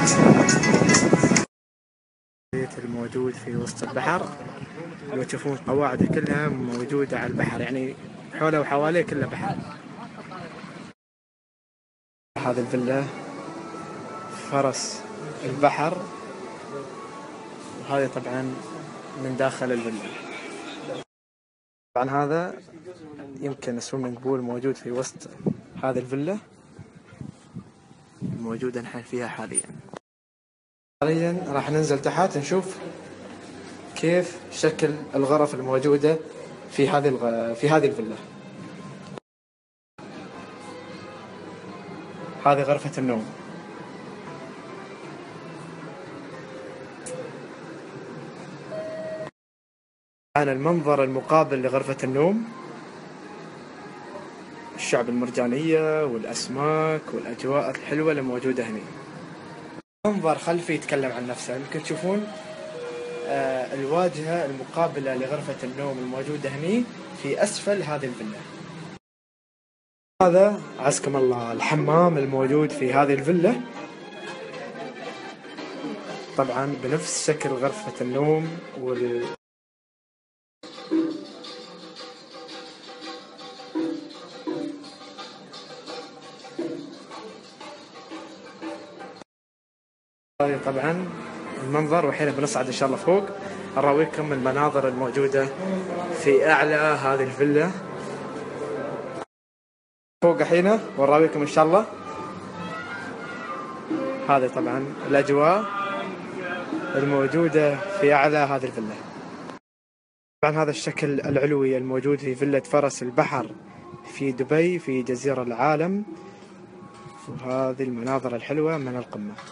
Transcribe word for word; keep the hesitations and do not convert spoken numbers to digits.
البيت الموجود في وسط البحر. لو تشوفون قواعده كلها موجودة على البحر، يعني حوله وحواليه كله بحر. هذه الفيلا فرس البحر، وهذه طبعا من داخل الفيلا. طبعا هذا يمكن سويمنج بول موجود في وسط هذه الفيلا الموجودة نحن فيها حاليا. حاليا راح ننزل تحت نشوف كيف شكل الغرف الموجودة في هذه الغ... في هذه الفيلا. هذه غرفة النوم. عن المنظر المقابل لغرفة النوم، الشعب المرجانية والأسماك والأجواء الحلوة اللي موجودة هنا. منظر خلفي يتكلم عن نفسه. يمكن تشوفون آه الواجهة المقابلة لغرفة النوم الموجودة هنا في أسفل هذه الفيلا. هذا عزكم الله الحمام الموجود في هذه الفيلا، طبعا بنفس شكل غرفة النوم وال طبعا المنظر. وحين بنصعد ان شاء الله فوق اراويكم المناظر الموجودة في اعلى هذه الفيلا فوق حين، وراويكم ان شاء الله. هذه طبعا الاجواء الموجودة في اعلى هذه الفيلا. طبعا هذا الشكل العلوي الموجود في فيلا فرس البحر في دبي في جزيرة العالم، وهذه المناظر الحلوة من القمة.